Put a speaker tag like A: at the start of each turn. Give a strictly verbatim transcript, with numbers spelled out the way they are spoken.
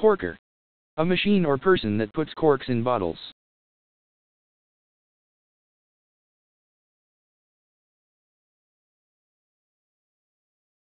A: Corker. A machine or person that puts corks in bottles.